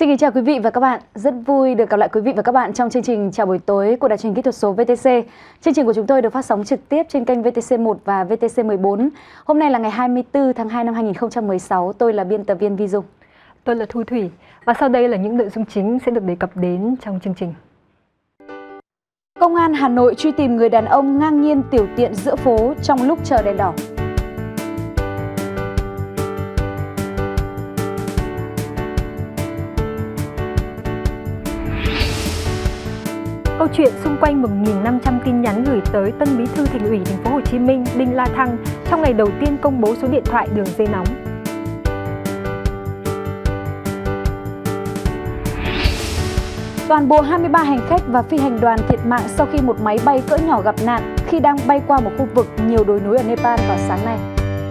Xin kính chào quý vị và các bạn. Rất vui được gặp lại quý vị và các bạn trong chương trình Chào buổi tối của Đài truyền hình kỹ thuật số VTC. Chương trình của chúng tôi được phát sóng trực tiếp trên kênh VTC1 và VTC14. Hôm nay là ngày 24 tháng 2 năm 2016. Tôi là biên tập viên Vi Dung. Tôi là Thu Thủy. Và sau đây là những nội dung chính sẽ được đề cập đến trong chương trình. Công an Hà Nội truy tìm người đàn ông ngang nhiên tiểu tiện giữa phố trong lúc chờ đèn đỏ. Câu chuyện xung quanh 1.500 tin nhắn gửi tới Tân Bí thư Thành ủy Thành phố Hồ Chí Minh Đinh La Thăng trong ngày đầu tiên công bố số điện thoại đường dây nóng. Toàn bộ 23 hành khách và phi hành đoàn thiệt mạng sau khi một máy bay cỡ nhỏ gặp nạn khi đang bay qua một khu vực nhiều đồi núi ở Nepal vào sáng nay.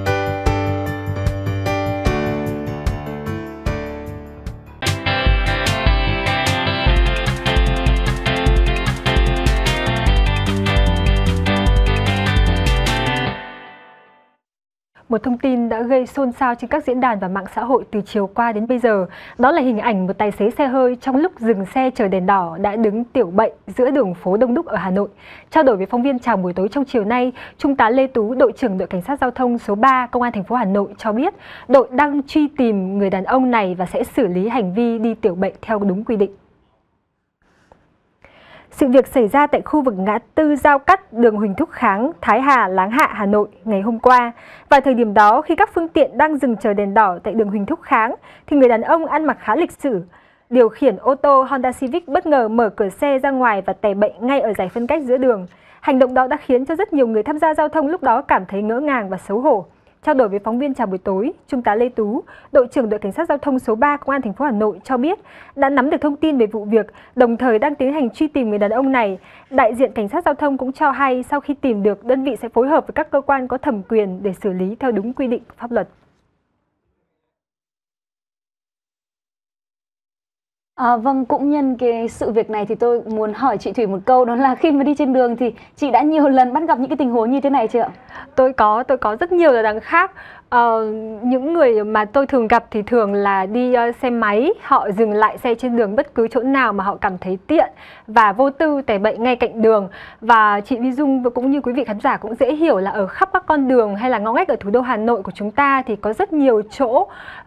Một thông tin đã gây xôn xao trên các diễn đàn và mạng xã hội từ chiều qua đến bây giờ. Đó là hình ảnh một tài xế xe hơi trong lúc dừng xe chờ đèn đỏ đã đứng tiểu bậy giữa đường phố đông đúc ở Hà Nội. Trao đổi với phóng viên Chào buổi tối trong chiều nay, Trung tá Lê Tú, đội trưởng đội cảnh sát giao thông số 3 Công an thành phố Hà Nội cho biết đội đang truy tìm người đàn ông này và sẽ xử lý hành vi đi tiểu bậy theo đúng quy định. Sự việc xảy ra tại khu vực ngã tư giao cắt đường Huỳnh Thúc Kháng, Thái Hà, Láng Hạ, Hà Nội ngày hôm qua. Vào thời điểm đó, khi các phương tiện đang dừng chờ đèn đỏ tại đường Huỳnh Thúc Kháng, thì người đàn ông ăn mặc khá lịch sự, điều khiển ô tô Honda Civic bất ngờ mở cửa xe ra ngoài và tè bậy ngay ở giải phân cách giữa đường. Hành động đó đã khiến cho rất nhiều người tham gia giao thông lúc đó cảm thấy ngỡ ngàng và xấu hổ. Trao đổi với phóng viên Chào buổi tối, Trung tá Lê Tú, đội trưởng đội cảnh sát giao thông số 3 Công an thành phố Hà Nội cho biết đã nắm được thông tin về vụ việc, đồng thời đang tiến hành truy tìm người đàn ông này. Đại diện cảnh sát giao thông cũng cho hay sau khi tìm được, đơn vị sẽ phối hợp với các cơ quan có thẩm quyền để xử lý theo đúng quy định của pháp luật. Vâng, cũng nhân cái sự việc này thì tôi muốn hỏi chị Thủy một câu, đó là khi mà đi trên đường thì chị đã nhiều lần bắt gặp những cái tình huống như thế này chưa ạ? Tôi có rất nhiều là đằng khác. Những người mà tôi thường gặp thì thường là đi xe máy, họ dừng lại xe trên đường bất cứ chỗ nào mà họ cảm thấy tiện và vô tư tè bậy ngay cạnh đường. Và chị Vi Dung và cũng như quý vị khán giả cũng dễ hiểu là ở khắp các con đường hay là ngõ ngách ở thủ đô Hà Nội của chúng ta thì có rất nhiều chỗ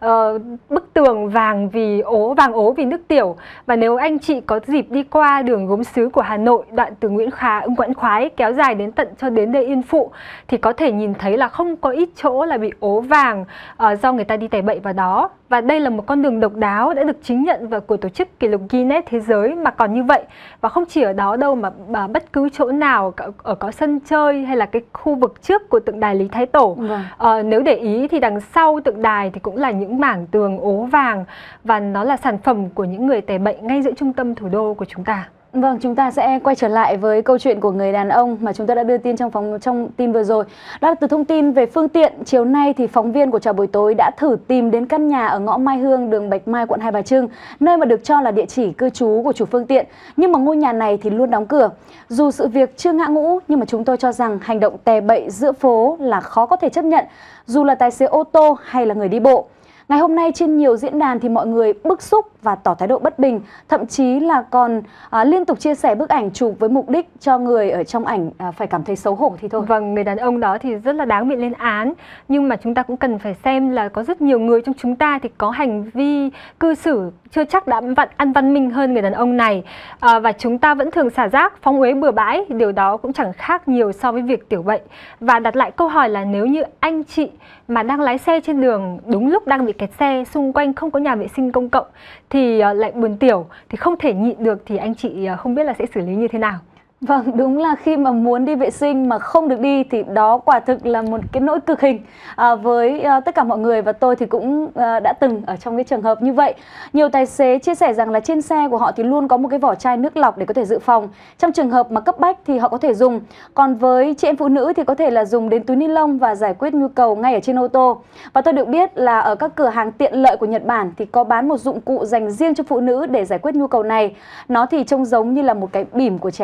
bức tường vàng ố vì nước tiểu. Và nếu anh chị có dịp đi qua đường Gốm Sứ của Hà Nội, đoạn từ Nguyễn Khoái kéo dài đến tận cho đến Lê Yên Phụ, thì có thể nhìn thấy là không có ít chỗ là bị ố vàng do người ta đi tè bậy vào đó. Và đây là một con đường độc đáo đã được chứng nhận của tổ chức kỷ lục Guinness Thế giới mà còn như vậy. Và không chỉ ở đó đâu mà bất cứ chỗ nào, ở có sân chơi hay là cái khu vực trước của tượng đài Lý Thái Tổ. Nếu để ý thì đằng sau tượng đài thì cũng là những mảng tường ố vàng và nó là sản phẩm của những người tè bậy ngay giữa trung tâm thủ đô của chúng ta. Vâng, chúng ta sẽ quay trở lại với câu chuyện của người đàn ông mà chúng ta đã đưa tin trong tin vừa rồi. Đó là từ thông tin về phương tiện. Chiều nay thì phóng viên của Chào buổi tối đã thử tìm đến căn nhà ở ngõ Mai Hương, đường Bạch Mai, quận Hai Bà Trưng, nơi mà được cho là địa chỉ cư trú của chủ phương tiện. Nhưng mà ngôi nhà này thì luôn đóng cửa. Dù sự việc chưa ngã ngũ, nhưng mà chúng tôi cho rằng hành động tè bậy giữa phố là khó có thể chấp nhận, dù là tài xế ô tô hay là người đi bộ. Ngày hôm nay trên nhiều diễn đàn thì mọi người bức xúc và tỏ thái độ bất bình, thậm chí là còn liên tục chia sẻ bức ảnh chụp với mục đích cho người ở trong ảnh phải cảm thấy xấu hổ thì thôi. Vâng, người đàn ông đó thì rất là đáng bị lên án, nhưng mà chúng ta cũng cần phải xem là có rất nhiều người trong chúng ta thì có hành vi cư xử chưa chắc đã ăn văn minh hơn người đàn ông này, và chúng ta vẫn thường xả rác, phóng uế bừa bãi, điều đó cũng chẳng khác nhiều so với việc tiểu bậy. Và đặt lại câu hỏi là nếu như anh chị mà đang lái xe trên đường đúng lúc đang bị kẹt xe, xung quanh không có nhà vệ sinh công cộng thì lại buồn tiểu, thì không thể nhịn được, thì anh chị không biết là sẽ xử lý như thế nào. Vâng, đúng là khi mà muốn đi vệ sinh mà không được đi thì đó quả thực là một cái nỗi cực hình với tất cả mọi người, và tôi thì cũng đã từng ở trong cái trường hợp như vậy. Nhiều tài xế chia sẻ rằng là trên xe của họ thì luôn có một cái vỏ chai nước lọc để có thể dự phòng. Trong trường hợp mà cấp bách thì họ có thể dùng. Còn với chị em phụ nữ thì có thể là dùng đến túi ni lông và giải quyết nhu cầu ngay ở trên ô tô. Và tôi được biết là ở các cửa hàng tiện lợi của Nhật Bản thì có bán một dụng cụ dành riêng cho phụ nữ để giải quyết nhu cầu này. Nó thì trông giống như là một cái bỉm của trẻ em.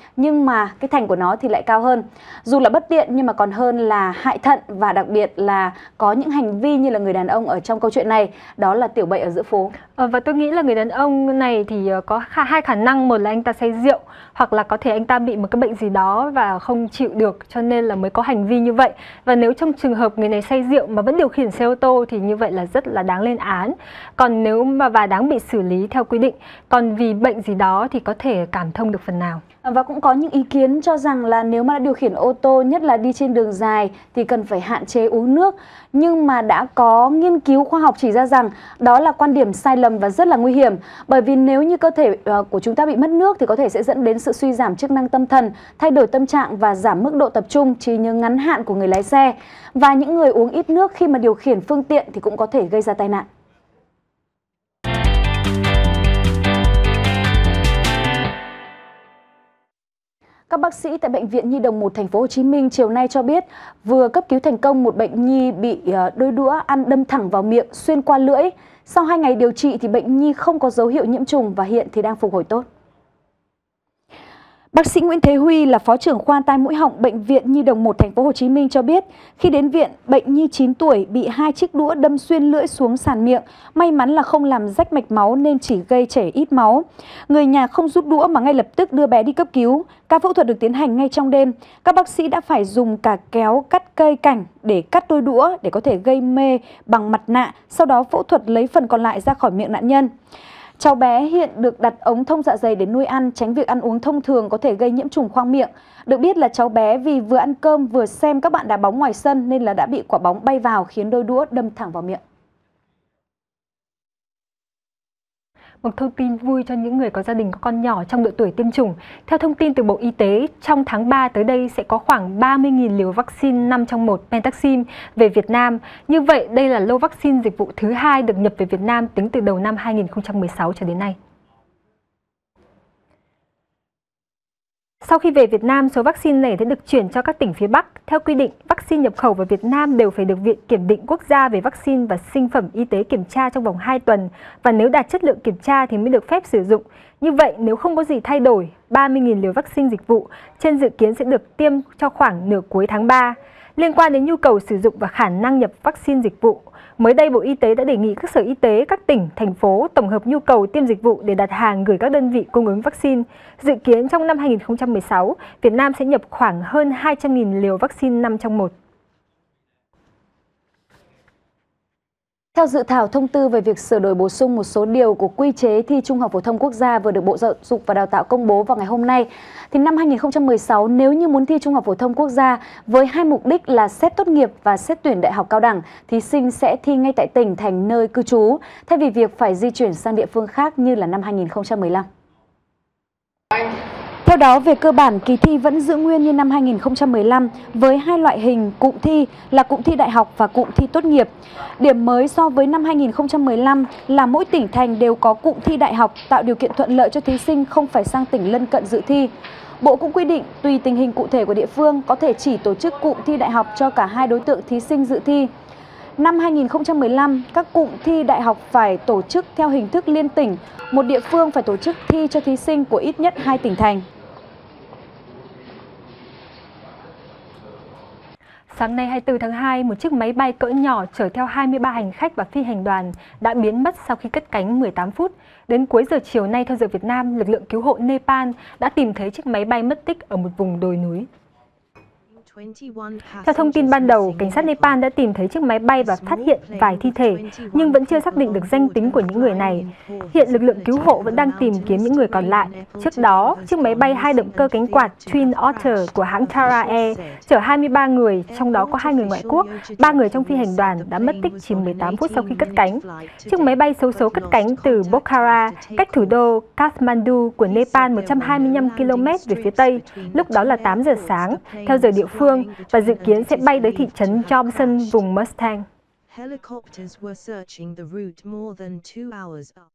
nhưng mà cái thành của nó thì lại cao hơn. Dù là bất tiện nhưng mà còn hơn là hại thận, và đặc biệt là có những hành vi như là người đàn ông ở trong câu chuyện này, đó là tiểu bậy ở giữa phố. Và tôi nghĩ là người đàn ông này thì có hai khả năng. Một là anh ta say rượu, hoặc là có thể anh ta bị một cái bệnh gì đó và không chịu được cho nên là mới có hành vi như vậy. Và nếu trong trường hợp người này say rượu mà vẫn điều khiển xe ô tô thì như vậy là rất là đáng lên án. Còn nếu mà và đáng bị xử lý theo quy định. Còn vì bệnh gì đó thì có thể cảm thông được phần nào. Và cũng có những ý kiến cho rằng là nếu mà đã điều khiển ô tô, nhất là đi trên đường dài, thì cần phải hạn chế uống nước. Nhưng mà đã có nghiên cứu khoa học chỉ ra rằng đó là quan điểm sai lầm và rất là nguy hiểm. Bởi vì nếu như cơ thể của chúng ta bị mất nước thì có thể sẽ dẫn đến sự suy giảm chức năng tâm thần, thay đổi tâm trạng và giảm mức độ tập trung, trí nhớ ngắn hạn của người lái xe. Và những người uống ít nước khi mà điều khiển phương tiện thì cũng có thể gây ra tai nạn. Các bác sĩ tại Bệnh viện Nhi Đồng 1 Thành phố Hồ Chí Minh chiều nay cho biết vừa cấp cứu thành công một bệnh nhi bị đôi đũa ăn đâm thẳng vào miệng xuyên qua lưỡi. Sau 2 ngày điều trị thì bệnh nhi không có dấu hiệu nhiễm trùng và hiện thì đang phục hồi tốt. Bác sĩ Nguyễn Thế Huy là Phó trưởng khoa tai mũi họng Bệnh viện Nhi Đồng 1 Thành phố Hồ Chí Minh cho biết, khi đến viện, bệnh nhi 9 tuổi bị 2 chiếc đũa đâm xuyên lưỡi xuống sàn miệng, may mắn là không làm rách mạch máu nên chỉ gây chảy ít máu. Người nhà không rút đũa mà ngay lập tức đưa bé đi cấp cứu. Ca phẫu thuật được tiến hành ngay trong đêm. Các bác sĩ đã phải dùng cả kéo cắt cây cảnh để cắt đôi đũa để có thể gây mê bằng mặt nạ, sau đó phẫu thuật lấy phần còn lại ra khỏi miệng nạn nhân. Cháu bé hiện được đặt ống thông dạ dày để nuôi ăn, tránh việc ăn uống thông thường có thể gây nhiễm trùng khoang miệng. Được biết là cháu bé vì vừa ăn cơm vừa xem các bạn đá bóng ngoài sân nên là đã bị quả bóng bay vào khiến đôi đũa đâm thẳng vào miệng. Một thông tin vui cho những người có gia đình có con nhỏ trong độ tuổi tiêm chủng. Theo thông tin từ Bộ Y tế, trong tháng 3 tới đây sẽ có khoảng 30.000 liều vaccine 5 trong 1 Pentaxim về Việt Nam. Như vậy, đây là lô vaccine dịch vụ thứ 2 được nhập về Việt Nam tính từ đầu năm 2016 cho đến nay. Sau khi về Việt Nam, số vaccine này sẽ được chuyển cho các tỉnh phía Bắc. Theo quy định, vaccine nhập khẩu vào Việt Nam đều phải được Viện Kiểm định Quốc gia về vaccine và sinh phẩm y tế kiểm tra trong vòng 2 tuần. Và nếu đạt chất lượng kiểm tra thì mới được phép sử dụng. Như vậy, nếu không có gì thay đổi, 30.000 liều vaccine dịch vụ trên dự kiến sẽ được tiêm cho khoảng nửa cuối tháng 3. Liên quan đến nhu cầu sử dụng và khả năng nhập vaccine dịch vụ, mới đây Bộ Y tế đã đề nghị các sở y tế, các tỉnh, thành phố tổng hợp nhu cầu tiêm dịch vụ để đặt hàng gửi các đơn vị cung ứng vaccine. Dự kiến trong năm 2016, Việt Nam sẽ nhập khoảng hơn 200.000 liều vaccine 5 trong 1. Theo dự thảo thông tư về việc sửa đổi bổ sung một số điều của quy chế thi Trung học phổ thông quốc gia vừa được Bộ Giáo dục và Đào tạo công bố vào ngày hôm nay, thì năm 2016 nếu như muốn thi Trung học phổ thông quốc gia với hai mục đích là xét tốt nghiệp và xét tuyển đại học cao đẳng, thí sinh sẽ thi ngay tại tỉnh thành nơi cư trú, thay vì việc phải di chuyển sang địa phương khác như là năm 2015. Theo đó, về cơ bản, kỳ thi vẫn giữ nguyên như năm 2015 với hai loại hình cụm thi là cụm thi đại học và cụm thi tốt nghiệp. Điểm mới so với năm 2015 là mỗi tỉnh thành đều có cụm thi đại học tạo điều kiện thuận lợi cho thí sinh không phải sang tỉnh lân cận dự thi. Bộ cũng quy định tùy tình hình cụ thể của địa phương có thể chỉ tổ chức cụm thi đại học cho cả hai đối tượng thí sinh dự thi. Năm 2015, các cụm thi đại học phải tổ chức theo hình thức liên tỉnh, một địa phương phải tổ chức thi cho thí sinh của ít nhất 2 tỉnh thành. Sáng nay 24 tháng 2, một chiếc máy bay cỡ nhỏ chở theo 23 hành khách và phi hành đoàn đã biến mất sau khi cất cánh 18 phút. Đến cuối giờ chiều nay theo giờ Việt Nam, lực lượng cứu hộ Nepal đã tìm thấy chiếc máy bay mất tích ở một vùng đồi núi. Theo thông tin ban đầu, cảnh sát Nepal đã tìm thấy chiếc máy bay và phát hiện vài thi thể, nhưng vẫn chưa xác định được danh tính của những người này. Hiện lực lượng cứu hộ vẫn đang tìm kiếm những người còn lại. Trước đó, chiếc máy bay 2 động cơ cánh quạt Twin Otter của hãng Tara Air chở 23 người, trong đó có 2 người ngoại quốc, 3 người trong phi hành đoàn đã mất tích chỉ 18 phút sau khi cất cánh. Chiếc máy bay xấu số cất cánh từ Pokhara, cách thủ đô Kathmandu của Nepal 125 km về phía tây, lúc đó là 8 giờ sáng, theo giờ địa phương, và dự kiến sẽ bay tới thị trấn Johnson, vùng Mustang.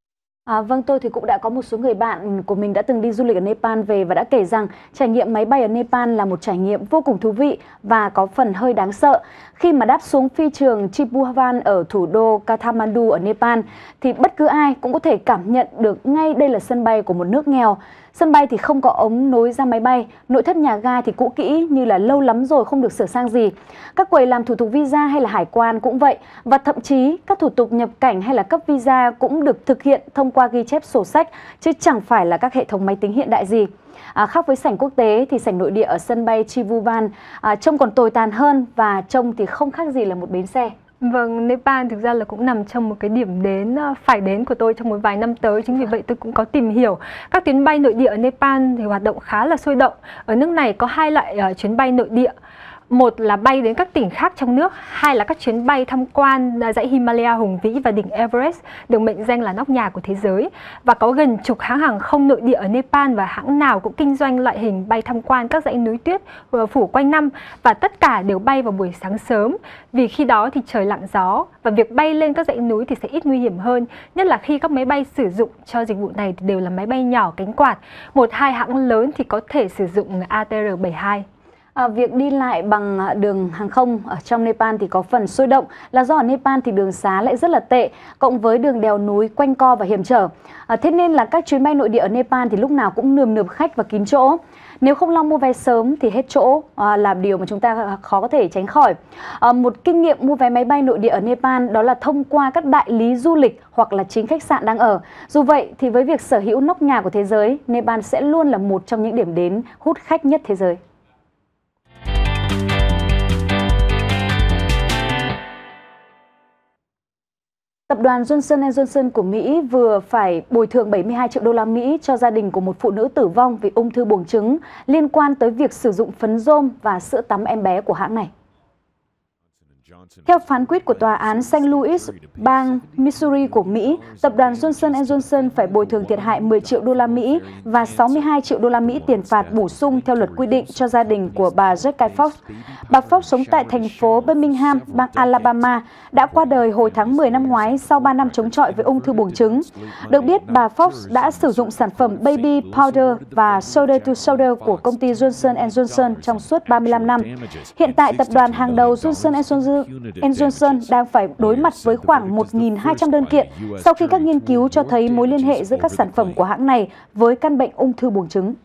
Vâng, tôi thì cũng đã có một số người bạn của mình đã từng đi du lịch ở Nepal về và đã kể rằng trải nghiệm máy bay ở Nepal là một trải nghiệm vô cùng thú vị và có phần hơi đáng sợ. Khi mà đáp xuống phi trường Tribhuvan ở thủ đô Kathmandu ở Nepal thì bất cứ ai cũng có thể cảm nhận được ngay đây là sân bay của một nước nghèo. Sân bay thì không có ống nối ra máy bay, nội thất nhà ga thì cũ kỹ như là lâu lắm rồi không được sửa sang gì. Các quầy làm thủ tục visa hay là hải quan cũng vậy, và thậm chí các thủ tục nhập cảnh hay là cấp visa cũng được thực hiện thông qua ghi chép sổ sách chứ chẳng phải là các hệ thống máy tính hiện đại gì. Khác với sảnh quốc tế thì sảnh nội địa ở sân bay Tribhuvan trông còn tồi tàn hơn và trông thì không khác gì là một bến xe. Vâng, Nepal thực ra là cũng nằm trong một cái điểm đến phải đến của tôi trong một vài năm tới. Chính vì vậy tôi cũng có tìm hiểu. Các tuyến bay nội địa ở Nepal thì hoạt động khá là sôi động. Ở nước này có hai loại chuyến bay nội địa. Một là bay đến các tỉnh khác trong nước, hai là các chuyến bay tham quan dãy Himalaya hùng vĩ và đỉnh Everest, được mệnh danh là nóc nhà của thế giới. Và có gần chục hãng hàng không nội địa ở Nepal và hãng nào cũng kinh doanh loại hình bay tham quan các dãy núi tuyết phủ quanh năm, và tất cả đều bay vào buổi sáng sớm vì khi đó thì trời lặng gió và việc bay lên các dãy núi thì sẽ ít nguy hiểm hơn, nhất là khi các máy bay sử dụng cho dịch vụ này thì đều là máy bay nhỏ cánh quạt. Một hai hãng lớn thì có thể sử dụng ATR-72. Việc đi lại bằng đường hàng không ở trong Nepal thì có phần sôi động là do ở Nepal thì đường xá lại rất là tệ, cộng với đường đèo núi quanh co và hiểm trở. Thế nên là các chuyến bay nội địa ở Nepal thì lúc nào cũng nườm nượp khách và kín chỗ. Nếu không lo mua vé sớm thì hết chỗ là điều mà chúng ta khó có thể tránh khỏi. Một kinh nghiệm mua vé máy bay nội địa ở Nepal đó là thông qua các đại lý du lịch hoặc là chính khách sạn đang ở. Dù vậy thì với việc sở hữu nóc nhà của thế giới, Nepal sẽ luôn là một trong những điểm đến hút khách nhất thế giới. Tập đoàn Johnson & Johnson của Mỹ vừa phải bồi thường 72 triệu đô la Mỹ cho gia đình của một phụ nữ tử vong vì ung thư buồng trứng liên quan tới việc sử dụng phấn rôm và sữa tắm em bé của hãng này. Theo phán quyết của Tòa án St. Louis, bang Missouri của Mỹ, tập đoàn Johnson & Johnson phải bồi thường thiệt hại 10 triệu đô la Mỹ và 62 triệu đô la Mỹ tiền phạt bổ sung theo luật quy định cho gia đình của bà Jackie Fox. Bà Fox sống tại thành phố Birmingham, bang Alabama, đã qua đời hồi tháng 10 năm ngoái sau 3 năm chống chọi với ung thư buồng trứng. Được biết, bà Fox đã sử dụng sản phẩm Baby Powder và Shoulder to Shoulder của công ty Johnson & Johnson trong suốt 35 năm. Hiện tại, tập đoàn hàng đầu Johnson & Johnson đang phải đối mặt với khoảng 1.200 đơn kiện sau khi các nghiên cứu cho thấy mối liên hệ giữa các sản phẩm của hãng này với căn bệnh ung thư buồng trứng.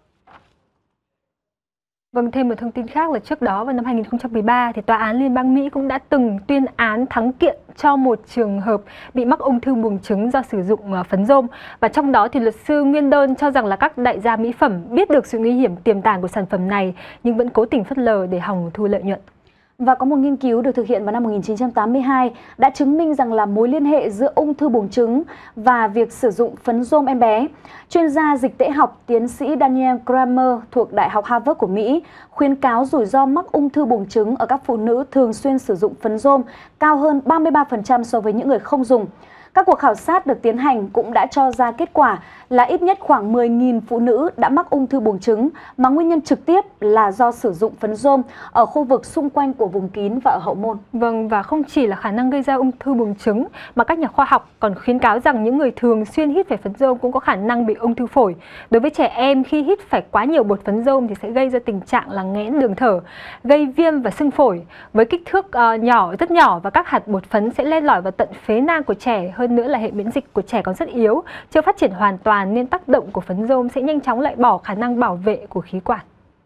Vâng, thêm một thông tin khác là trước đó vào năm 2013 thì Tòa án Liên bang Mỹ cũng đã từng tuyên án thắng kiện cho một trường hợp bị mắc ung thư buồng trứng do sử dụng phấn rôm. Và trong đó thì luật sư nguyên đơn cho rằng là các đại gia mỹ phẩm biết được sự nguy hiểm tiềm tàng của sản phẩm này nhưng vẫn cố tình phớt lờ để hòng thu lợi nhuận. Và có một nghiên cứu được thực hiện vào năm 1982 đã chứng minh rằng là mối liên hệ giữa ung thư buồng trứng và việc sử dụng phấn rôm em bé. Chuyên gia dịch tễ học tiến sĩ Daniel Kramer thuộc Đại học Harvard của Mỹ khuyến cáo rủi ro mắc ung thư buồng trứng ở các phụ nữ thường xuyên sử dụng phấn rôm cao hơn 33% so với những người không dùng. Các cuộc khảo sát được tiến hành cũng đã cho ra kết quả là ít nhất khoảng 10.000 phụ nữ đã mắc ung thư buồng trứng mà nguyên nhân trực tiếp là do sử dụng phấn rôm ở khu vực xung quanh của vùng kín và ở hậu môn. Vâng, và không chỉ là khả năng gây ra ung thư buồng trứng mà các nhà khoa học còn khuyến cáo rằng những người thường xuyên hít phải phấn rôm cũng có khả năng bị ung thư phổi. Đối với trẻ em, khi hít phải quá nhiều bột phấn rôm thì sẽ gây ra tình trạng là nghẽn đường thở, gây viêm và sưng phổi. Với kích thước nhỏ, rất nhỏ và các hạt bột phấn sẽ len lỏi vào tận phế nang của trẻ. Hơn nữa là hệ miễn dịch của trẻ còn rất yếu, chưa phát triển hoàn toàn nên tác động của phấn rôm sẽ nhanh chóng loại bỏ khả năng bảo vệ của khí quản.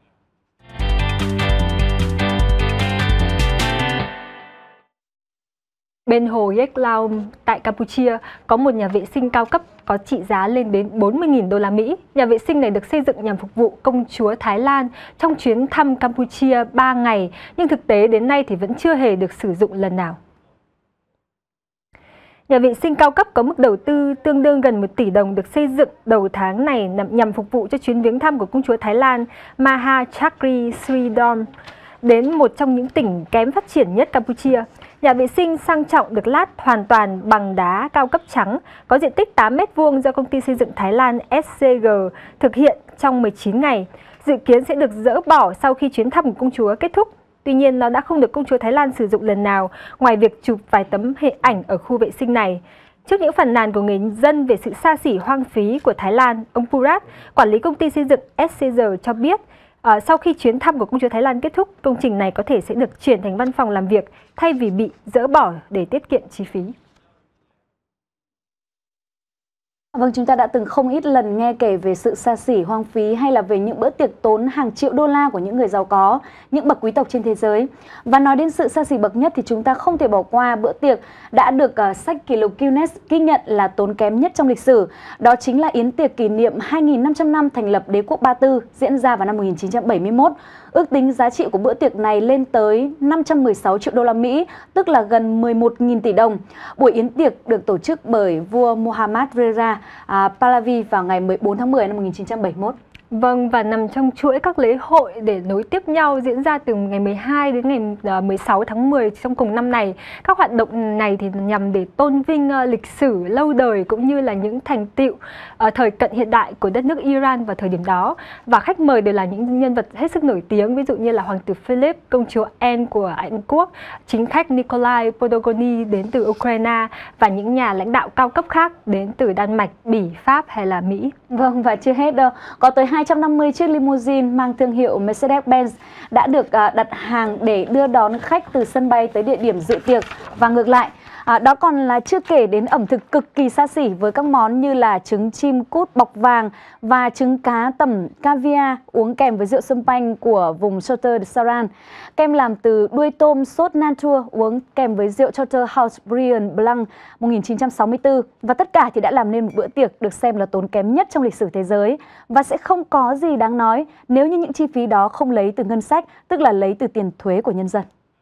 Bên hồ Yek Laom tại Campuchia có một nhà vệ sinh cao cấp có trị giá lên đến 40.000 đô la Mỹ. Nhà vệ sinh này được xây dựng nhằm phục vụ công chúa Thái Lan trong chuyến thăm Campuchia 3 ngày, nhưng thực tế đến nay thì vẫn chưa hề được sử dụng lần nào. Nhà vệ sinh cao cấp có mức đầu tư tương đương gần 1 tỷ đồng được xây dựng đầu tháng này nhằm phục vụ cho chuyến viếng thăm của công chúa Thái Lan Maha Chathri Sridham đến một trong những tỉnh kém phát triển nhất Campuchia. Nhà vệ sinh sang trọng được lát hoàn toàn bằng đá cao cấp trắng, có diện tích 8 m² do công ty xây dựng Thái Lan SCG thực hiện trong 19 ngày. Dự kiến sẽ được dỡ bỏ sau khi chuyến thăm của công chúa kết thúc. Tuy nhiên, nó đã không được công chúa Thái Lan sử dụng lần nào, ngoài việc chụp vài tấm hình ảnh ở khu vệ sinh này. Trước những phàn nàn của người dân về sự xa xỉ hoang phí của Thái Lan, ông Purat, quản lý công ty xây dựng SCG cho biết, sau khi chuyến thăm của công chúa Thái Lan kết thúc, công trình này có thể sẽ được chuyển thành văn phòng làm việc thay vì bị dỡ bỏ để tiết kiệm chi phí. Vâng, chúng ta đã từng không ít lần nghe kể về sự xa xỉ hoang phí hay là về những bữa tiệc tốn hàng triệu đô la của những người giàu có, những bậc quý tộc trên thế giới. Và nói đến sự xa xỉ bậc nhất thì chúng ta không thể bỏ qua bữa tiệc đã được sách kỷ lục Guinness ghi nhận là tốn kém nhất trong lịch sử. Đó chính là yến tiệc kỷ niệm 2.500 năm thành lập đế quốc Ba Tư diễn ra vào năm 1971. Ước tính giá trị của bữa tiệc này lên tới 516 triệu đô la Mỹ, tức là gần 11.000 tỷ đồng. Buổi yến tiệc được tổ chức bởi vua Muhammad Reza Pahlavi vào ngày 14 tháng 10 năm 1971. Vâng, và nằm trong chuỗi các lễ hội để nối tiếp nhau diễn ra từ ngày 12 đến ngày 16 tháng 10 trong cùng năm này. Các hoạt động này thì nhằm để tôn vinh lịch sử lâu đời cũng như là những thành tựu thời cận hiện đại của đất nước Iran vào thời điểm đó. Và khách mời đều là những nhân vật hết sức nổi tiếng, ví dụ như là Hoàng tử Philip, công chúa Anne của Anh Quốc, chính khách Nikolai Podgorny đến từ Ukraine và những nhà lãnh đạo cao cấp khác đến từ Đan Mạch, Bỉ, Pháp hay là Mỹ. Vâng, và chưa hết đâu. Có tới 250 chiếc limousine mang thương hiệu Mercedes-Benz đã được đặt hàng để đưa đón khách từ sân bay tới địa điểm dự tiệc và ngược lại. Đó còn là chưa kể đến ẩm thực cực kỳ xa xỉ với các món như là trứng chim cút bọc vàng và trứng cá tẩm caviar uống kèm với rượu champagne của vùng Château de Saran, kem làm từ đuôi tôm sốt Nantua uống kèm với rượu Château House Briand Blanc 1964, và tất cả thì đã làm nên một bữa tiệc được xem là tốn kém nhất trong lịch sử thế giới và sẽ không có gì đáng nói nếu như những chi phí đó không lấy từ ngân sách, tức là lấy từ tiền thuế của nhân dân.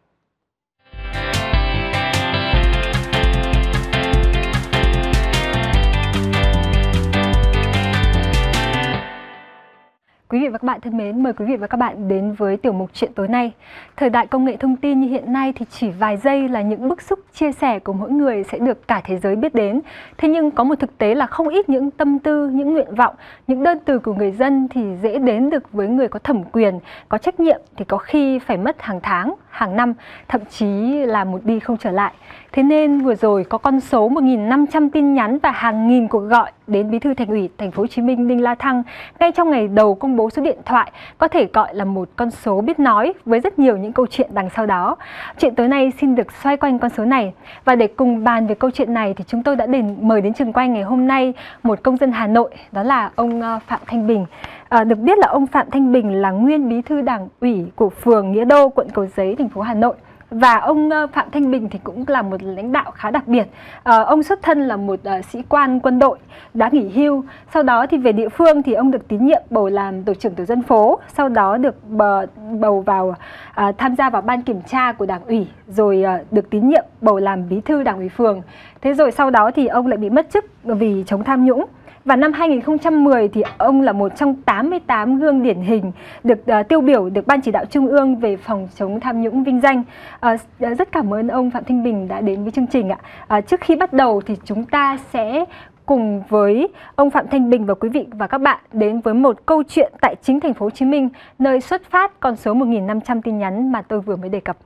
Quý vị và các bạn thân mến, mời quý vị và các bạn đến với tiểu mục Chuyện tối nay. Thời đại công nghệ thông tin như hiện nay thì chỉ vài giây là những bức xúc chia sẻ của mỗi người sẽ được cả thế giới biết đến. Thế nhưng có một thực tế là không ít những tâm tư, những nguyện vọng, những đơn từ của người dân thì dễ đến được với người có thẩm quyền, có trách nhiệm thì có khi phải mất hàng tháng, hàng năm, thậm chí là một đi không trở lại. Thế nên vừa rồi có con số 1.500 tin nhắn và hàng nghìn cuộc gọi đến Bí thư Thành ủy Thành phố Hồ Chí Minh Đinh La Thăng ngay trong ngày đầu công bố số điện thoại, có thể gọi là một con số biết nói với rất nhiều những câu chuyện đằng sau đó. Chuyện tối nay xin được xoay quanh con số này, và để cùng bàn về câu chuyện này thì chúng tôi đã mời đến trường quay ngày hôm nay một công dân Hà Nội, đó là ông Phạm Thanh Bình. Được biết là ông Phạm Thanh Bình là nguyên bí thư đảng ủy của phường Nghĩa Đô, quận Cầu Giấy, thành phố Hà Nội. Và ông Phạm Thanh Bình thì cũng là một lãnh đạo khá đặc biệt. Ông xuất thân là một sĩ quan quân đội đã nghỉ hưu. Sau đó thì về địa phương thì ông được tín nhiệm bầu làm tổ trưởng tổ dân phố. Sau đó được bầu vào tham gia vào ban kiểm tra của đảng ủy, rồi được tín nhiệm bầu làm bí thư đảng ủy phường. Thế rồi sau đó thì ông lại bị mất chức vì chống tham nhũng. Và năm 2010 thì ông là một trong 88 gương điển hình được tiêu biểu được Ban Chỉ đạo Trung ương về phòng chống tham nhũng vinh danh. Rất cảm ơn ông Phạm Thanh Bình đã đến với chương trình ạ. Trước khi bắt đầu thì chúng ta sẽ cùng với ông Phạm Thanh Bình và quý vị và các bạn đến với một câu chuyện tại chính thành phố Hồ Chí Minh, nơi xuất phát con số 1.500 tin nhắn mà tôi vừa mới đề cập.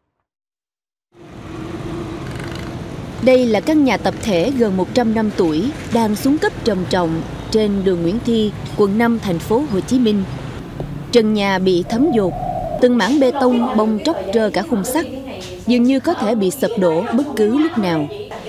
Đây là căn nhà tập thể gần 100 năm tuổi đang xuống cấp trầm trọng trên đường Nguyễn Thi, quận 5, thành phố Hồ Chí Minh. Trần nhà bị thấm dột, từng mảng bê tông bong tróc trơ cả khung sắt, dường như có thể bị sập đổ bất cứ lúc nào.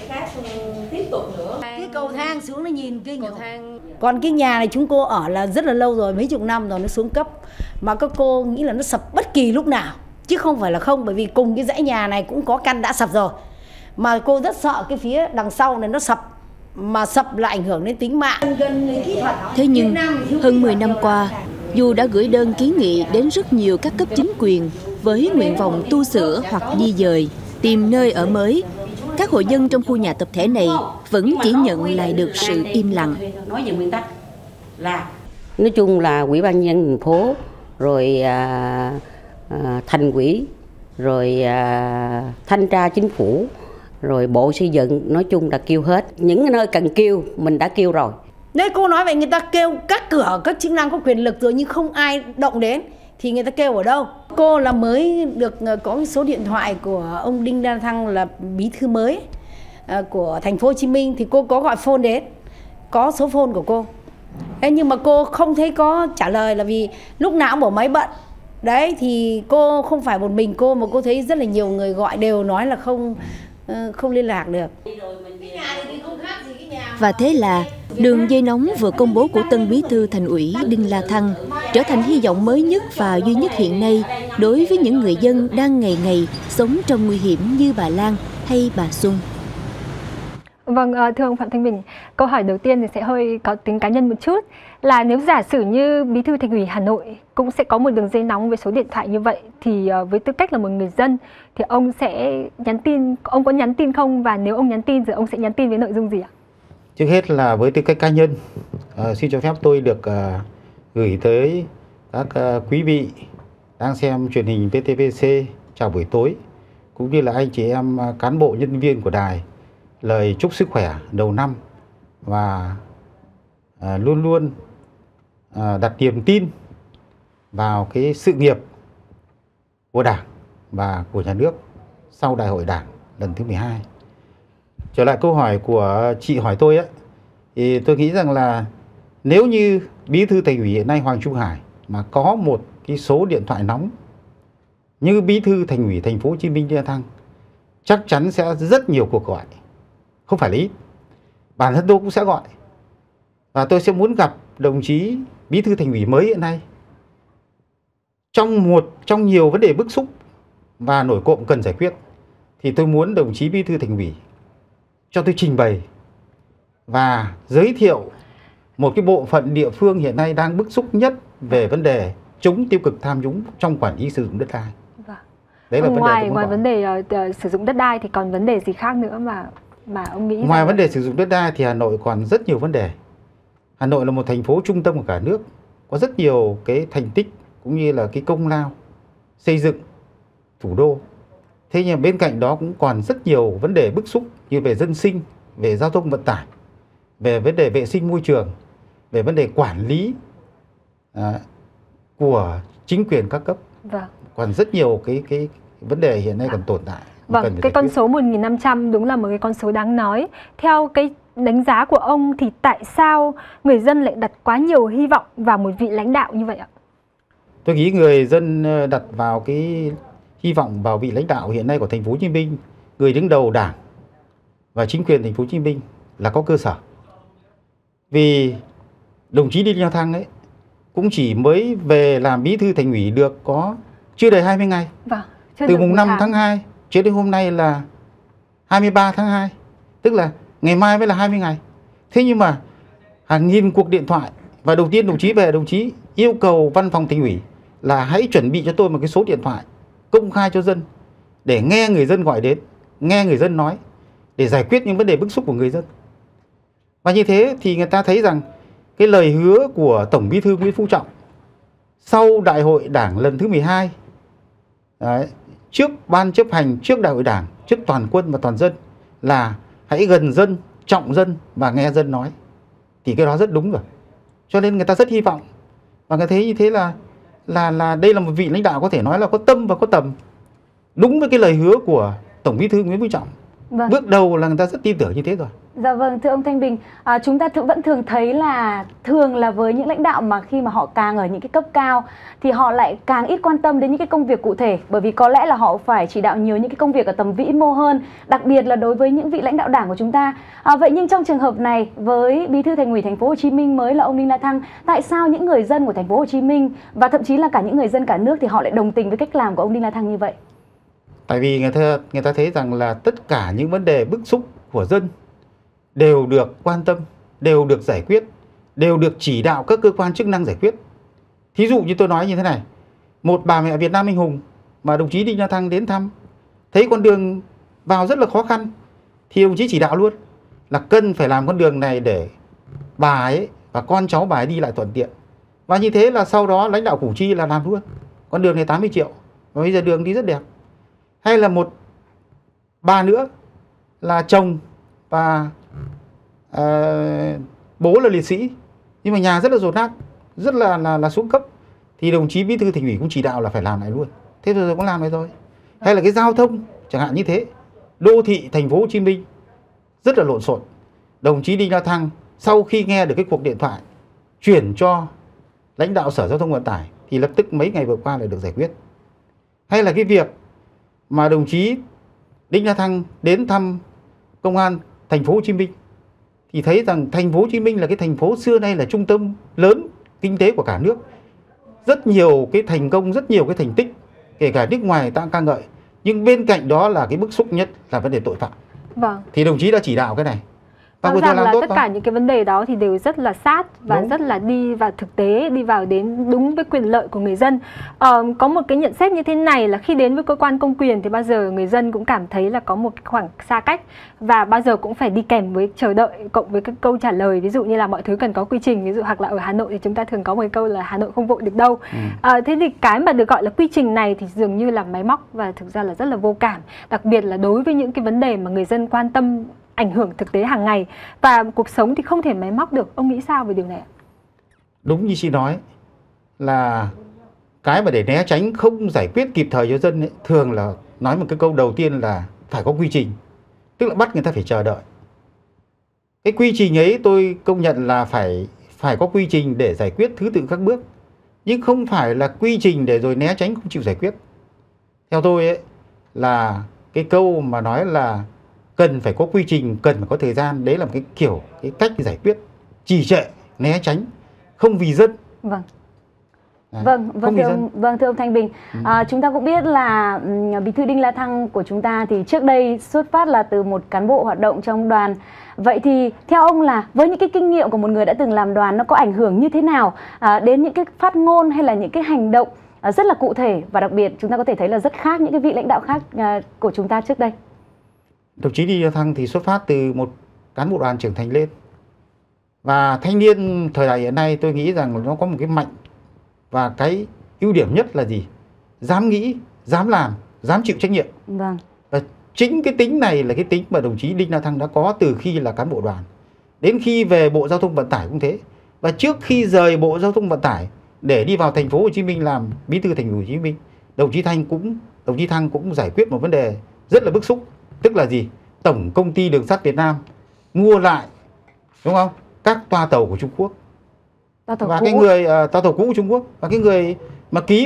Cái cầu thang xuống nó nhìn kinh. Còn cái nhà này chúng cô ở là rất là lâu rồi, mấy chục năm rồi nó xuống cấp. Mà các cô nghĩ là nó sập bất kỳ lúc nào, chứ không phải là không, bởi vì cùng cái dãy nhà này cũng có căn đã sập rồi. Mà cô rất sợ cái phía đằng sau này nó sập, mà sập lại ảnh hưởng đến tính mạng. Thế nhưng hơn 10 năm qua, dù đã gửi đơn kiến nghị đến rất nhiều các cấp chính quyền với nguyện vọng tu sửa hoặc di dời, tìm nơi ở mới, các hộ dân trong khu nhà tập thể này vẫn chỉ nhận lại được sự im lặng. Nói về nguyên tắc là nói chung là Ủy ban nhân dân thành phố, rồi thành ủy, rồi thanh tra chính phủ, rồi bộ xây dựng, nói chung là kêu hết. Những nơi cần kêu mình đã kêu rồi. Nếu cô nói vậy, người ta kêu các cửa, các chức năng có quyền lực rồi nhưng không ai động đến thì người ta kêu ở đâu? Cô là mới được có cái số điện thoại của ông Đinh La Thăng là bí thư mới, của thành phố Hồ Chí Minh thì cô có gọi phone đến, có số phone của cô. Thế nhưng mà cô không thấy có trả lời là vì lúc nào cũng bỏ máy bận. Đấy thì cô không phải một mình cô mà cô thấy rất là nhiều người gọi đều nói là không liên lạc được. Và thế là đường dây nóng vừa công bố của Tân Bí thư Thành ủy Đinh La Thăng trở thành hy vọng mới nhất và duy nhất hiện nay đối với những người dân đang ngày ngày sống trong nguy hiểm như bà Lan hay bà Xuân. Vâng, thưa ông Phạm Thanh Bình, câu hỏi đầu tiên thì sẽ hơi có tính cá nhân một chút, là nếu giả sử như Bí thư Thành ủy Hà Nội cũng sẽ có một đường dây nóng với số điện thoại như vậy, thì với tư cách là một người dân thì ông sẽ nhắn tin, ông có nhắn tin không, và nếu ông nhắn tin thì ông sẽ nhắn tin với nội dung gì ạ? Trước hết là với tư cách cá nhân, xin cho phép tôi được gửi tới các quý vị đang xem truyền hình VTV chào buổi tối, cũng như là anh chị em cán bộ nhân viên của đài lời chúc sức khỏe đầu năm, và luôn luôn đặt niềm tin vào cái sự nghiệp của Đảng và của nhà nước sau Đại hội Đảng lần thứ 12. Trở lại câu hỏi của chị hỏi tôi ấy, thì tôi nghĩ rằng là nếu như Bí thư Thành ủy hiện nay Hoàng Trung Hải mà có một cái số điện thoại nóng như Bí thư Thành ủy Thành phố Hồ Chí Minh Đinh La Thăng, chắc chắn sẽ rất nhiều cuộc gọi, không phải là ít. Bản thân tôi cũng sẽ gọi, và tôi sẽ muốn gặp đồng chí Bí thư Thành ủy mới hiện nay trong nhiều vấn đề bức xúc và nổi cộm cần giải quyết. Thì tôi muốn đồng chí Bí thư Thành ủy cho tôi trình bày và giới thiệu một cái bộ phận địa phương hiện nay đang bức xúc nhất về vấn đề chống tiêu cực tham nhũng trong quản lý sử dụng đất đai. Vâng. Đấy là ngoài vấn đề sử dụng đất đai thì còn vấn đề gì khác nữa mà ông nghĩ? Ngoài vấn đề sử dụng đất đai thì Hà Nội còn rất nhiều vấn đề. Hà Nội là một thành phố trung tâm của cả nước, có rất nhiều cái thành tích cũng như là cái công lao xây dựng thủ đô. Thế nhưng bên cạnh đó cũng còn rất nhiều vấn đề bức xúc như về dân sinh, về giao thông vận tải, về vấn đề vệ sinh môi trường, về vấn đề quản lý của chính quyền các cấp. Vâng. Còn rất nhiều cái vấn đề hiện nay còn tồn tại. Vâng, cái con số 1.500 đúng là một cái con số đáng nói. Theo cái đánh giá của ông thì tại sao người dân lại đặt quá nhiều hy vọng vào một vị lãnh đạo như vậy ạ? Tôi nghĩ người dân đặt vào cái hy vọng vào vị lãnh đạo hiện nay của thành phố Hồ Chí Minh, người đứng đầu Đảng và chính quyền thành phố Hồ Chí Minh là có cơ sở. Vì đồng chí Đinh La Thăng ấy cũng chỉ mới về làm Bí thư Thành ủy được có chưa đầy 20 ngày. Vâng, từ mùng 5 tháng 2 cho đến hôm nay là 23 tháng 2, tức là ngày mai mới là 20 ngày. Thế nhưng mà hàng nghìn cuộc điện thoại, và đầu tiên đồng chí về, đồng chí yêu cầu văn phòng Thành ủy là hãy chuẩn bị cho tôi một cái số điện thoại công khai cho dân, để nghe người dân gọi đến, nghe người dân nói, để giải quyết những vấn đề bức xúc của người dân. Và như thế thì người ta thấy rằng cái lời hứa của Tổng Bí thư Nguyễn Phú Trọng sau Đại hội Đảng lần thứ 12, đấy, trước Ban chấp hành, trước Đại hội Đảng, trước toàn quân và toàn dân là hãy gần dân, trọng dân và nghe dân nói, thì cái đó rất đúng rồi. Cho nên người ta rất hy vọng, và người thấy như thế là đây là một vị lãnh đạo có thể nói là có tâm và có tầm, đúng với cái lời hứa của Tổng Bí thư Nguyễn Phú Trọng. Vâng. Bước đầu là người ta rất tin tưởng như thế rồi. Dạ vâng, thưa ông Thanh Bình, chúng ta vẫn thường thấy là thường là với những lãnh đạo mà khi mà họ càng ở những cái cấp cao thì họ lại càng ít quan tâm đến những cái công việc cụ thể, bởi vì có lẽ là họ phải chỉ đạo nhiều những cái công việc ở tầm vĩ mô hơn, đặc biệt là đối với những vị lãnh đạo Đảng của chúng ta. Vậy nhưng trong trường hợp này với Bí thư Thành ủy Thành phố Hồ Chí Minh mới là ông Đinh La Thăng, tại sao những người dân của Thành phố Hồ Chí Minh và thậm chí là cả những người dân cả nước thì họ lại đồng tình với cách làm của ông Đinh La Thăng như vậy? Tại vì người ta thấy rằng là tất cả những vấn đề bức xúc của dân đều được quan tâm, đều được giải quyết, đều được chỉ đạo các cơ quan chức năng giải quyết. Thí dụ như tôi nói như thế này, một bà mẹ Việt Nam anh hùng mà đồng chí Đinh La Thăng đến thăm, thấy con đường vào rất là khó khăn, thì đồng chí chỉ đạo luôn là cần phải làm con đường này để bà ấy và con cháu bà ấy đi lại thuận tiện. Và như thế là sau đó lãnh đạo Củ Chi là làm luôn, con đường này 80 triệu và bây giờ đường đi rất đẹp. Hay là một bà nữa là chồng và bố là liệt sĩ, nhưng mà nhà rất là dột nát, rất là xuống cấp, thì đồng chí Bí thư Thành ủy cũng chỉ đạo là phải làm lại luôn. Thế rồi cũng làm này rồi. Hay là cái giao thông chẳng hạn như thế, đô thị Thành phố Hồ Chí Minh rất là lộn xộn. Đồng chí Đinh La Thăng sau khi nghe được cái cuộc điện thoại chuyển cho lãnh đạo Sở Giao thông Vận tải thì lập tức mấy ngày vừa qua lại được giải quyết. Hay là cái việc mà đồng chí Đinh La Thăng đến thăm công an thành phố Hồ Chí Minh thì thấy rằng thành phố Hồ Chí Minh là cái thành phố xưa nay là trung tâm lớn kinh tế của cả nước. Rất nhiều cái thành công, rất nhiều cái thành tích, kể cả nước ngoài ta ca ngợi. Nhưng bên cạnh đó là cái bức xúc nhất là vấn đề tội phạm. Vâng. Thì đồng chí đã chỉ đạo cái này. Rõ ràng là tất cả những cái vấn đề đó thì đều rất là sát và rất là đi vào thực tế, đi vào đến đúng với quyền lợi của người dân. Có một cái nhận xét như thế này là khi đến với cơ quan công quyền thì bao giờ người dân cũng cảm thấy là có một khoảng xa cách và bao giờ cũng phải đi kèm với chờ đợi cộng với các câu trả lời, ví dụ như là mọi thứ cần có quy trình, ví dụ hoặc là ở Hà Nội thì chúng ta thường có một câu là Hà Nội không vội được đâu. Thế thì cái mà được gọi là quy trình này thì dường như là máy móc và thực ra là rất là vô cảm, đặc biệt là đối với những cái vấn đề mà người dân quan tâm, ảnh hưởng thực tế hàng ngày và cuộc sống thì không thể máy móc được. Ông nghĩ sao về điều này? Đúng như chị nói là cái mà để né tránh không giải quyết kịp thời cho dân ấy, thường là nói một cái câu đầu tiên là phải có quy trình, tức là bắt người ta phải chờ đợi. Cái quy trình ấy tôi công nhận là phải có quy trình để giải quyết thứ tự các bước, nhưng không phải là quy trình để rồi né tránh không chịu giải quyết. Theo tôi ấy là cái câu mà nói là cần phải có quy trình, cần phải có thời gian, đấy là một cái kiểu, cái cách giải quyết trì trệ, né tránh, không vì dân. Vâng. Đấy, Thưa ông Thanh Bình, chúng ta cũng biết là Bí thư Đinh La Thăng của chúng ta thì trước đây xuất phát là từ một cán bộ hoạt động trong đoàn. Vậy thì theo ông là với những cái kinh nghiệm của một người đã từng làm đoàn, nó có ảnh hưởng như thế nào đến những cái phát ngôn hay là những cái hành động rất là cụ thể và đặc biệt chúng ta có thể thấy là rất khác những cái vị lãnh đạo khác của chúng ta trước đây? Đồng chí Đinh La Thăng thì xuất phát từ một cán bộ đoàn trưởng thành lên. Và thanh niên thời đại hiện nay tôi nghĩ rằng nó có một cái mạnh và cái ưu điểm nhất là gì? Dám nghĩ, dám làm, dám chịu trách nhiệm. Vâng. Và chính cái tính này là cái tính mà đồng chí Đinh La Thăng đã có từ khi là cán bộ đoàn. Đến khi về Bộ Giao thông Vận tải cũng thế. Và trước khi rời Bộ Giao thông Vận tải để đi vào thành phố Hồ Chí Minh làm Bí thư Thành ủy Hồ Chí Minh, đồng chí Thăng cũng giải quyết một vấn đề rất là bức xúc. Tức là gì? Tổng công ty Đường sắt Việt Nam mua lại, đúng không, các toa tàu của Trung Quốc. Và cái người toa tàu cũ của Trung Quốc, và cái người mà ký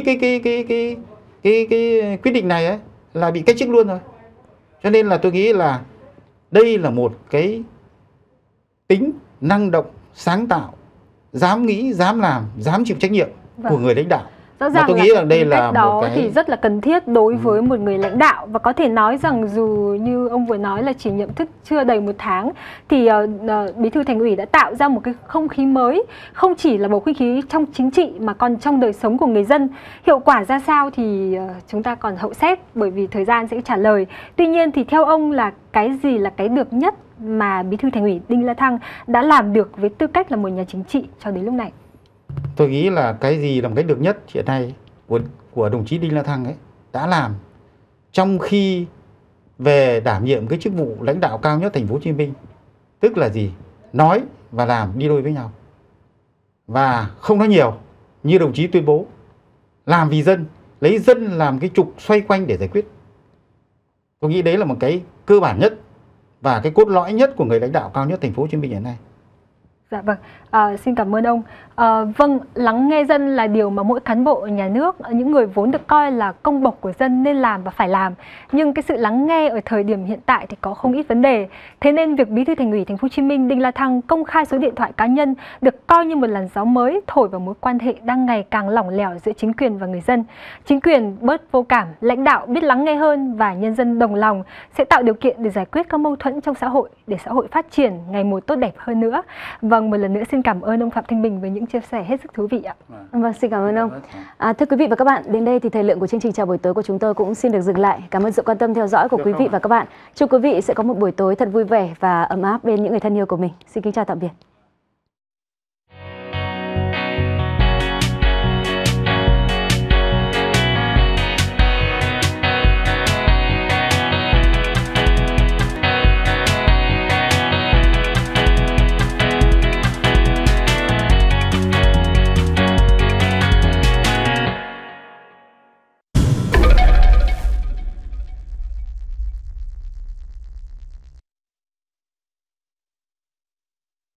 cái quyết định này ấy là bị cách chức luôn rồi. Cho nên là tôi nghĩ là đây là một cái tính năng động, sáng tạo, dám nghĩ, dám làm, dám chịu trách nhiệm của người lãnh đạo. Rõ ràng tôi nghĩ là đây là đó một cái thì rất là cần thiết đối với một người lãnh đạo, và có thể nói rằng dù như ông vừa nói là chỉ nhậm chức chưa đầy 1 tháng thì Bí thư Thành ủy đã tạo ra một cái không khí mới, không chỉ là bầu không khí trong chính trị mà còn trong đời sống của người dân. Hiệu quả ra sao thì chúng ta còn hậu xét, bởi vì thời gian sẽ trả lời. Tuy nhiên thì theo ông là cái gì là cái được nhất mà Bí thư Thành ủy Đinh La Thăng đã làm được với tư cách là một nhà chính trị cho đến lúc này? Tôi nghĩ là cái gì là một cái được nhất hiện nay của đồng chí Đinh La Thăng ấy đã làm trong khi về đảm nhiệm cái chức vụ lãnh đạo cao nhất thành phố Hồ Chí Minh. Tức là gì? Nói và làm đi đôi với nhau. Và không nói nhiều như đồng chí tuyên bố, làm vì dân, lấy dân làm cái trục xoay quanh để giải quyết. Tôi nghĩ đấy là một cái cơ bản nhất và cái cốt lõi nhất của người lãnh đạo cao nhất thành phố Hồ Chí Minh hiện nay. Dạ vâng, xin cảm ơn ông. Vâng, lắng nghe dân là điều mà mỗi cán bộ nhà nước, những người vốn được coi là công bộc của dân nên làm và phải làm. Nhưng cái sự lắng nghe ở thời điểm hiện tại thì có không ít vấn đề. Thế nên việc Bí thư Thành ủy Thành phố Hồ Chí Minh Đinh La Thăng công khai số điện thoại cá nhân được coi như một làn gió mới thổi vào mối quan hệ đang ngày càng lỏng lẻo giữa chính quyền và người dân. Chính quyền bớt vô cảm, lãnh đạo biết lắng nghe hơn và nhân dân đồng lòng sẽ tạo điều kiện để giải quyết các mâu thuẫn trong xã hội, để xã hội phát triển ngày một tốt đẹp hơn nữa. Vâng, một lần nữa xin cảm ơn ông Phạm Thanh Bình với những chia sẻ hết sức thú vị ạ. Vâng, xin cảm ơn ông. Thưa quý vị và các bạn, đến đây thì thời lượng của chương trình chào buổi tối của chúng tôi cũng xin được dừng lại. Cảm ơn sự quan tâm theo dõi của quý vị và các bạn. Chúc quý vị sẽ có một buổi tối thật vui vẻ và ấm áp bên những người thân yêu của mình. Xin kính chào tạm biệt.